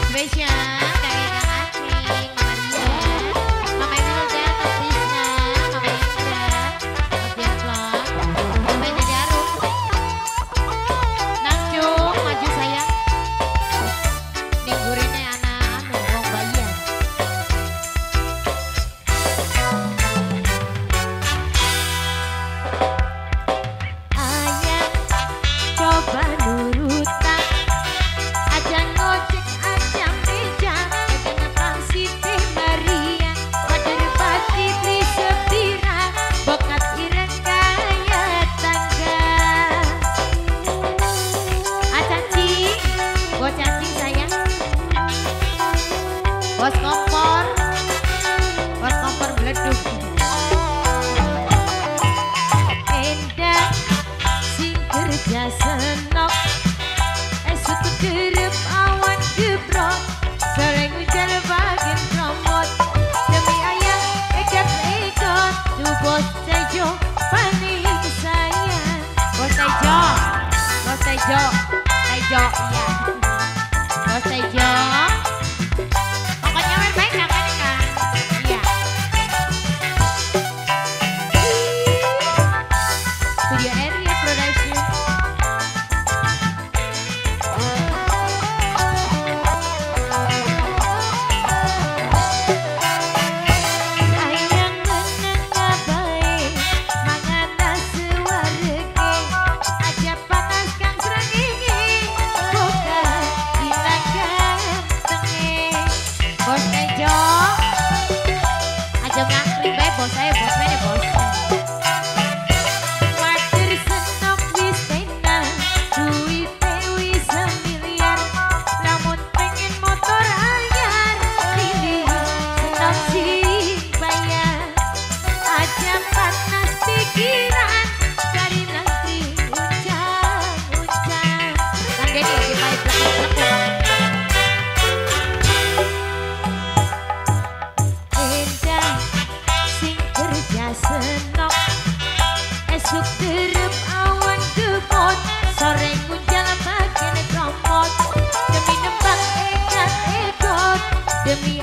Spesial dari Kang Acing, Mama Ria, Mama Wilda, Kak Tisna, Mama Indra, Mas Demplon, Mama Dede Arum, Nang Cung, maju sayang, ninggurinnya anak wong bayian. Ayah coba nurutan, aja ngojek aja meja, kenapa Siti Maria, wajar pati beli sepira, bokat ireng kaya tangga. Cacing, bos cacing sayang, bos kompor beleduk. Endah sing kerja senok, esuk derep awan gebrok, sering hujan bagian promot, demi ayah ekot tuh bos Tejo paling sayang. Bos Tejo, iya, bos Tejo, pokoknya main baik kan kan, iya. Studio Area Production. Ayang menang baik, mangana sewarege, aja panas kang srengenge, buka dinakan tenge. Bos Tejo, aja ngaklik bae bos saya, bos mana bos. Wader senok wis tenan, duite wis semiliar, lamun pengen motor anyar, pilih senok sing bayar. Aja panas pikiran, dari nanti uncang-uncang. Kang Dedi di pahit lekuk-lekuk. Endah sing kerja senok, esuk derep awan gebot, sore ngunjal bagian kromot, demi nembak ekot, demi